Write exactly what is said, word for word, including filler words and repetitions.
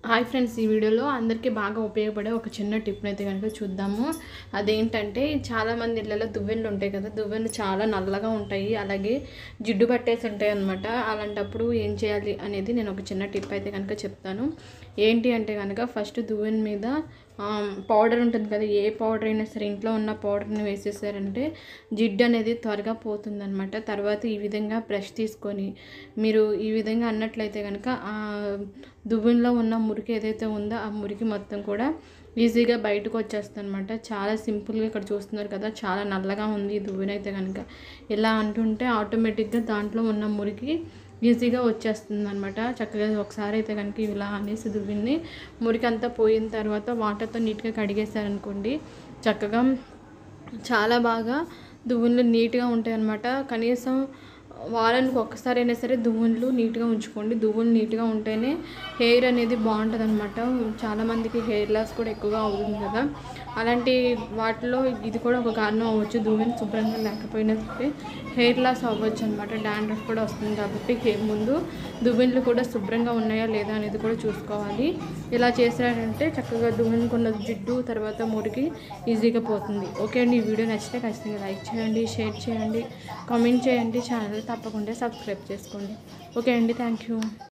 Hi friends, ఈ వీడియోలో అందరికీ బాగా ఉపయోగపడే ఒక చిన్న టిప్ని అయితే కనుక చూద్దాము. అదేంటంటే చాలామంది ఇళ్ళలో దువ్వెనలు ఉంటాయి కదా, దువ్వెనలు చాలా నల్లగా ఉంటాయి, అలాగే జిడ్డు పట్టేసి ఉంటాయి అన్నమాట. అలాంటప్పుడు ఏం చేయాలి అనేది నేను ఒక చిన్న టిప్ అయితే కనుక చెప్తాను. ఏంటి అంటే కనుక ఫస్ట్ దువ్వెన మీద పౌడర్ ఉంటుంది కదా, ఏ పౌడర్ అయినా సరే ఇంట్లో ఉన్న పౌడర్ని వేసేసారంటే జిడ్డు అనేది త్వరగా పోతుందన్నమాట. తర్వాత ఈ విధంగా బ్రష్ తీసుకొని మీరు ఈ విధంగా అన్నట్లయితే కనుక ఆ దువ్వెనలో ఉన్న మురికి ఏదైతే ఉందో ఆ మురికి మొత్తం కూడా ఈజీగా బయటకు వచ్చేస్తుంది అనమాట. చాలా సింపుల్గా ఇక్కడ చూస్తున్నారు కదా, చాలా నల్లగా ఉంది ఈ దువ్వెన అయితే కనుక. ఇలా అంటుంటే ఆటోమేటిక్గా దాంట్లో ఉన్న మురికి ఈజీగా వచ్చేస్తుంది అనమాట. చక్కగా ఒకసారి అయితే కనుక ఇలా అనేసి దువ్విని మురికి అంతా పోయిన తర్వాత వాటర్తో నీట్గా కడిగేశారనుకోండి, చక్కగా చాలా బాగా దువ్వెనలు నీట్గా ఉంటాయి అన్నమాట. కనీసం వారానికి ఒక్కసారి అయినా సరే దువ్వెనలు నీట్గా ఉంచుకోండి. దువ్వెనలు నీట్గా ఉంటేనే హెయిర్ అనేది బాగుంటుంది అనమాట. చాలామందికి హెయిర్ లాస్ కూడా ఎక్కువగా అవుతుంది కదా, అలాంటి వాటిలో ఇది కూడా ఒక కారణం అవ్వచ్చు. దువ్వెన శుభ్రంగా లేకపోయినా సరే హెయిర్ లాస్ అవ్వచ్చు అనమాట. డాండ్రఫ్ కూడా వస్తుంది కాబట్టి ముందు దువ్వెనలు కూడా శుభ్రంగా ఉన్నాయా లేదా అనేది కూడా చూసుకోవాలి. ఇలా చేసారంటే చక్కగా దువ్వెనకున్న జిడ్డు తర్వాత మురికి ఈజీగా పోతుంది. ఓకే అండి, ఈ వీడియో నచ్చితే ఖచ్చితంగా లైక్ చేయండి, షేర్ చేయండి, కామెంట్ చేయండి, ఛానల్ తప్పకుండా సబ్స్క్రైబ్ చేసుకోండి. ఓకే అండి, థ్యాంక్ యూ.